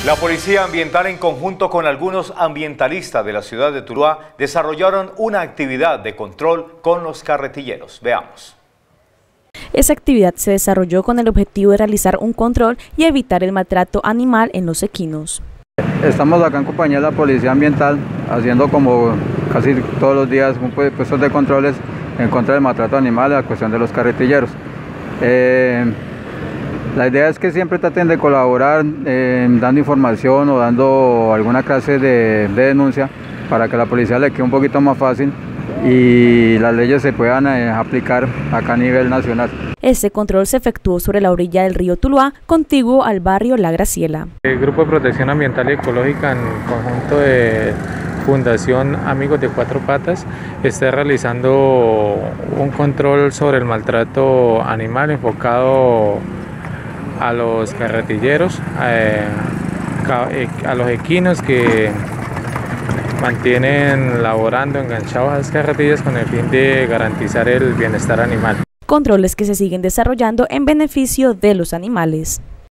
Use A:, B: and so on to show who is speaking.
A: La Policía Ambiental, en conjunto con algunos ambientalistas de la ciudad de Tuluá, desarrollaron una actividad de control con los carretilleros. Veamos.
B: Esa actividad se desarrolló con el objetivo de realizar un control y evitar el maltrato animal en los equinos.
C: Estamos acá en compañía de la Policía Ambiental haciendo como casi todos los días puestos de controles en contra del maltrato animal y la cuestión de los carretilleros. La idea es que siempre traten de colaborar dando información o dando alguna clase de denuncia para que la policía le quede un poquito más fácil y las leyes se puedan aplicar acá a nivel nacional.
B: Este control se efectuó sobre la orilla del río Tuluá, contiguo al barrio La Graciela.
D: El Grupo de Protección Ambiental y Ecológica, en conjunto de Fundación Amigos de Cuatro Patas, está realizando un control sobre el maltrato animal enfocado a los carretilleros, a los equinos que mantienen laborando enganchados a las carretillas con el fin de garantizar el bienestar animal.
B: Controles que se siguen desarrollando en beneficio de los animales.